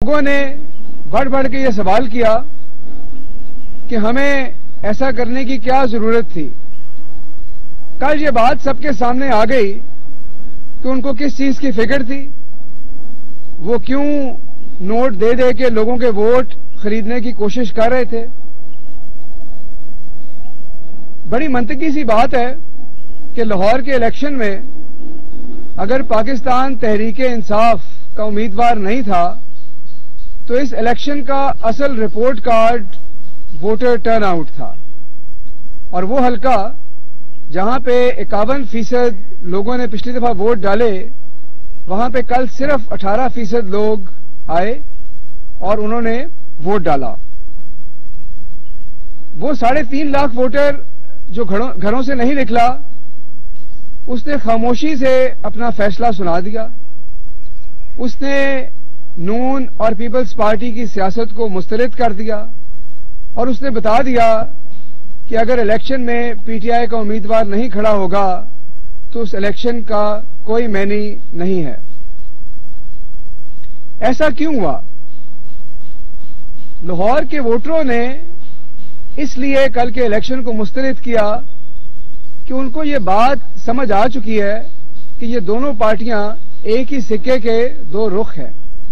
लोगों ने बढ़ बढ़ के ये सवाल किया कि हमें ऐसा करने की क्या जरूरत थी। कल ये बात सबके सामने आ गई कि उनको किस चीज की फिक्र थी, वो क्यों नोट दे दे के लोगों के वोट खरीदने की कोशिश कर रहे थे। बड़ी मंतकी सी बात है कि लाहौर के इलेक्शन में अगर पाकिस्तान तहरीक इंसाफ का उम्मीदवार नहीं था तो इस इलेक्शन का असल रिपोर्ट कार्ड वोटर टर्नआउट था, और वो हल्का जहां पे 51% लोगों ने पिछली दफा वोट डाले, वहां पे कल सिर्फ 18% लोग आए और उन्होंने वोट डाला। वो 3.5 लाख वोटर जो घरों से नहीं निकला, उसने खामोशी से अपना फैसला सुना दिया। उसने नून और पीपल्स पार्टी की सियासत को मुस्तरद कर दिया और उसने बता दिया कि अगर इलेक्शन में पीटीआई का उम्मीदवार नहीं खड़ा होगा तो उस इलेक्शन का कोई मायने नहीं है। ऐसा क्यों हुआ? लाहौर के वोटरों ने इसलिए कल के इलेक्शन को मुस्तरद किया कि उनको ये बात समझ आ चुकी है कि ये दोनों पार्टियां एक ही सिक्के के दो रुख हैं।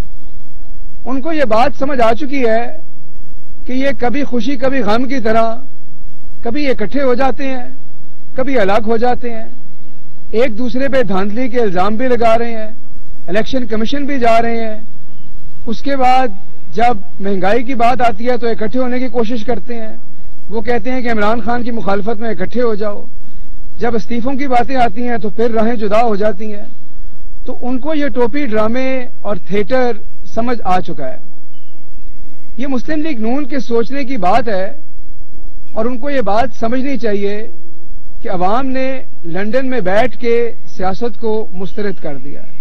उनको ये बात समझ आ चुकी है कि ये कभी खुशी कभी गम की तरह कभी इकट्ठे हो जाते हैं, कभी अलग हो जाते हैं, एक दूसरे पे धांधली के इल्जाम भी लगा रहे हैं, इलेक्शन कमीशन भी जा रहे हैं। उसके बाद जब महंगाई की बात आती है तो इकट्ठे होने की कोशिश करते हैं। वो कहते हैं कि इमरान खान की मुखालफत में इकट्ठे हो जाओ। जब इस्तीफों की बातें आती हैं तो फिर राहें जुदा हो जाती हैं। तो उनको ये टोपी ड्रामे और थिएटर समझ आ चुका है। ये मुस्लिम लीग नून के सोचने की बात है और उनको ये बात समझनी चाहिए कि अवाम ने लंदन में बैठ के सियासत को मुस्तरद कर दिया है।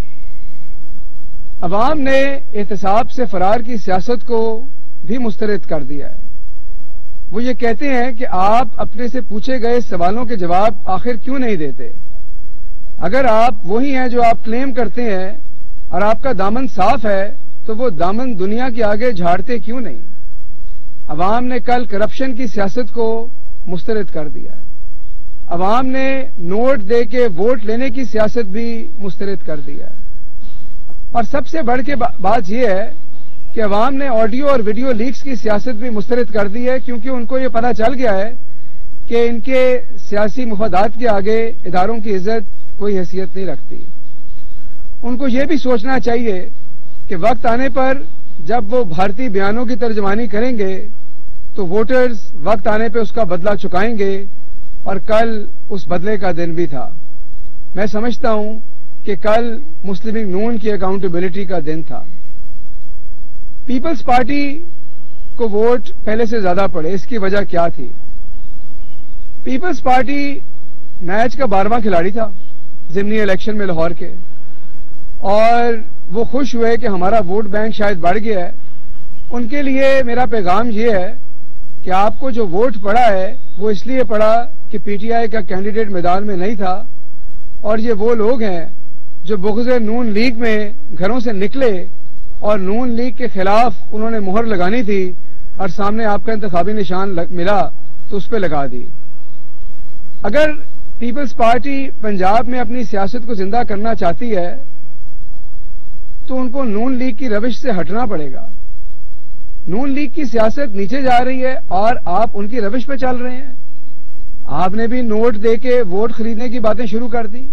अवाम ने एहतसाब से फरार की सियासत को भी मुस्तरद कर दिया है। वो ये कहते हैं कि आप अपने से पूछे गए सवालों के जवाब आखिर क्यों नहीं देते। अगर आप वही हैं जो आप क्लेम करते हैं और आपका दामन साफ है तो वो दामन दुनिया के आगे झाड़ते क्यों नहीं। अवाम ने कल करप्शन की सियासत को मुस्तरद कर दिया है। अवाम ने नोट दे के वोट लेने की सियासत भी मुस्तरद कर दिया है। और सबसे बढ़ के बात यह है कि अवाम ने ऑडियो और वीडियो लीक्स की सियासत भी मुस्तरद कर दी है, क्योंकि उनको ये पता चल गया है कि इनके सियासी मुफादात के आगे इदारों की इज्जत कोई हैसियत नहीं रखती। उनको ये भी सोचना चाहिए कि वक्त आने पर जब वो भारतीय बयानों की तर्जमानी करेंगे तो वोटर्स वक्त आने पर उसका बदला चुकाएंगे, और कल उस बदले का दिन भी था। मैं समझता हूं कि कल मुस्लिम लीग नून की अकाउंटेबिलिटी का दिन था। पीपल्स पार्टी को वोट पहले से ज्यादा पड़े, इसकी वजह क्या थी? पीपल्स पार्टी मैच का 12वां खिलाड़ी था जिमनी इलेक्शन में लाहौर के, और वो खुश हुए कि हमारा वोट बैंक शायद बढ़ गया है। उनके लिए मेरा पैगाम ये है कि आपको जो वोट पड़ा है वो इसलिए पड़ा कि पीटीआई का कैंडिडेट मैदान में नहीं था, और ये वो लोग हैं जो बुग़्ज़ नून लीग में घरों से निकले और नून लीग के खिलाफ उन्होंने मुहर लगानी थी और सामने आपका इंतखाबी निशान मिला तो उस पर लगा दी। अगर पीपल्स पार्टी पंजाब में अपनी सियासत को जिंदा करना चाहती है तो उनको नून लीग की रविश से हटना पड़ेगा। नून लीग की सियासत नीचे जा रही है और आप उनकी रविश पे चल रहे हैं। आपने भी नोट देके वोट खरीदने की बातें शुरू कर दी।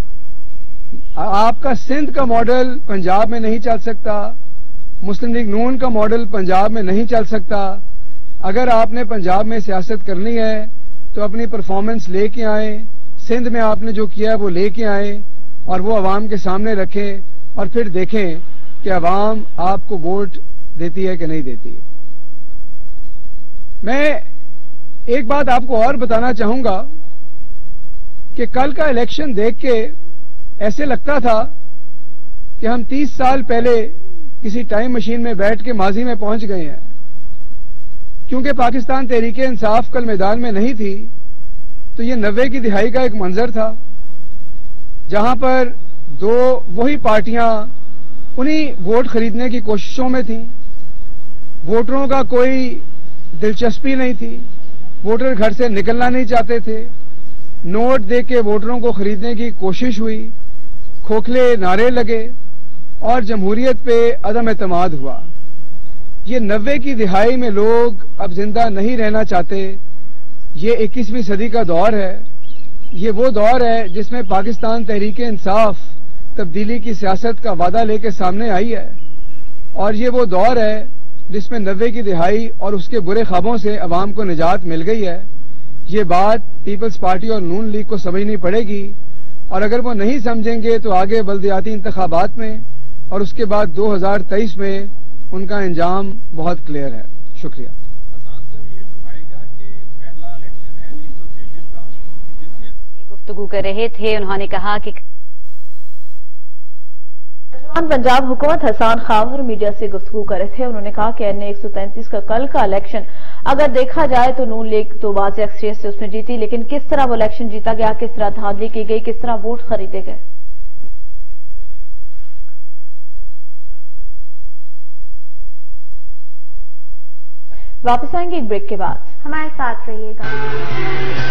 आपका सिंध का मॉडल पंजाब में नहीं चल सकता, मुस्लिम लीग नून का मॉडल पंजाब में नहीं चल सकता। अगर आपने पंजाब में सियासत करनी है तो अपनी परफॉर्मेंस लेके आए, सिंध में आपने जो किया है वो लेके आए और वो अवाम के सामने रखें, और फिर देखें कि अवाम आपको वोट देती है कि नहीं देती। मैं एक बात आपको और बताना चाहूंगा कि कल का इलेक्शन देख के ऐसे लगता था कि हम 30 साल पहले किसी टाइम मशीन में बैठ के माजी में पहुंच गए हैं, क्योंकि पाकिस्तान तहरीक इंसाफ कल मैदान में नहीं थी तो ये 90 की दिहाई का एक मंजर था जहां पर दो वही पार्टियां उन्हीं वोट खरीदने की कोशिशों में थी। वोटरों का कोई दिलचस्पी नहीं थी, वोटर घर से निकलना नहीं चाहते थे। नोट देके वोटरों को खरीदने की कोशिश हुई, खोखले नारे लगे और जमहूरियत पे अदम एतमाद हुआ। ये 90 की दिहाई में लोग अब जिंदा नहीं रहना चाहते। ये 21वीं सदी का दौर है। ये वो दौर है जिसमें पाकिस्तान तहरीक-ए-इंसाफ तब्दीली की सियासत का वादा लेके सामने आई है, और ये वो दौर है जिसमें 90 की दिहाई और उसके बुरे ख्वाबों से अवाम को निजात मिल गई है। ये बात पीपल्स पार्टी और नून लीग को समझनी पड़ेगी, और अगर वो नहीं समझेंगे तो आगे बल्दियाती इंतखाबात में और उसके बाद 2023 में उनका अंजाम बहुत क्लियर है। शुक्रिया। गुफ्तगू कर रहे थे, उन्होंने कहा कि पंजाब हुकूमत हसन खावर मीडिया से गुफ्तगू कर रहे थे। उन्होंने कहा कि NA 133 का कल का इलेक्शन अगर देखा जाए तो नून लीग तो वाज़ेह अक्सरियत से उसमें जीती, लेकिन किस तरह वो इलेक्शन जीता गया, किस तरह धांधली की गई, किस तरह वोट खरीदे गए। वापस आएंगे एक ब्रेक के बाद, हमारे साथ रहिएगा।